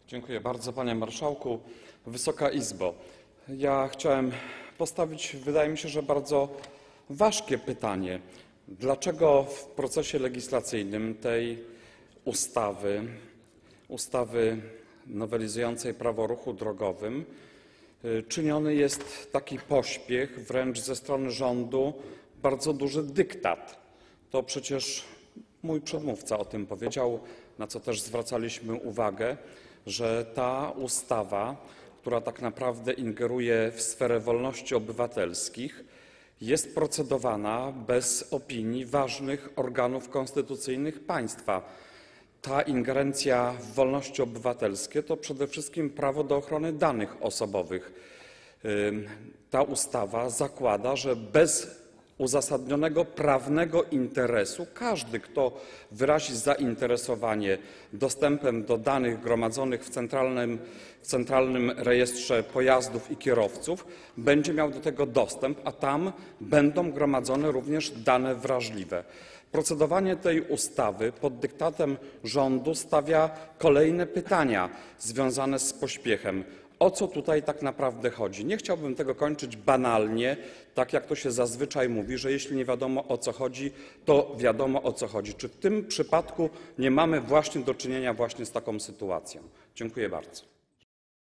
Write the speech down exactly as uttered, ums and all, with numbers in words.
Dziękuję bardzo, panie marszałku. Wysoka Izbo, ja chciałem postawić, wydaje mi się, że bardzo ważkie pytanie. Dlaczego w procesie legislacyjnym tej ustawy, ustawy nowelizującej prawo o ruchu drogowym, czyniony jest taki pośpiech, wręcz ze strony rządu bardzo duży dyktat? To przecież mój przedmówca o tym powiedział, na co też zwracaliśmy uwagę, że ta ustawa, która tak naprawdę ingeruje w sferę wolności obywatelskich, jest procedowana bez opinii ważnych organów konstytucyjnych państwa. Ta ingerencja w wolności obywatelskie to przede wszystkim prawo do ochrony danych osobowych. Ta ustawa zakłada, że bez uzasadnionego prawnego interesu każdy, kto wyrazi zainteresowanie dostępem do danych gromadzonych w centralnym, w centralnym rejestrze pojazdów i kierowców, będzie miał do tego dostęp, a tam będą gromadzone również dane wrażliwe. Procedowanie tej ustawy pod dyktatem rządu stawia kolejne pytania związane z pośpiechem. O co tutaj tak naprawdę chodzi? Nie chciałbym tego kończyć banalnie, tak jak to się zazwyczaj mówi, że jeśli nie wiadomo, o co chodzi, to wiadomo, o co chodzi. Czy w tym przypadku nie mamy właśnie do czynienia właśnie z taką sytuacją? Dziękuję bardzo.